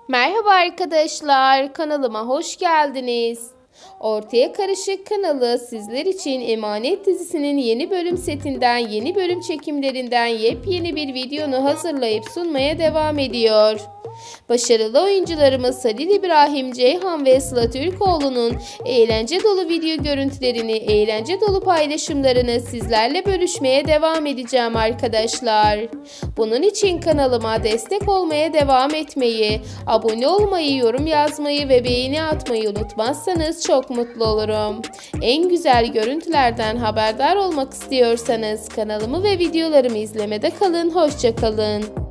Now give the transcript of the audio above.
Merhaba arkadaşlar, kanalıma hoş geldiniz. Ortaya Karışık kanalı sizler için Emanet dizisinin yeni bölüm setinden, yeni bölüm çekimlerinden yepyeni bir videonu hazırlayıp sunmaya devam ediyor. Başarılı oyuncularımız Halil İbrahim Ceyhan ve Sıla Türkoğlu'nun eğlence dolu video görüntülerini, eğlence dolu paylaşımlarını sizlerle bölüşmeye devam edeceğim arkadaşlar. Bunun için kanalıma destek olmaya devam etmeyi, abone olmayı, yorum yazmayı ve beğeni atmayı unutmazsanız çok mutlu olurum. En güzel görüntülerden haberdar olmak istiyorsanız kanalımı ve videolarımı izlemede kalın. Hoşça kalın.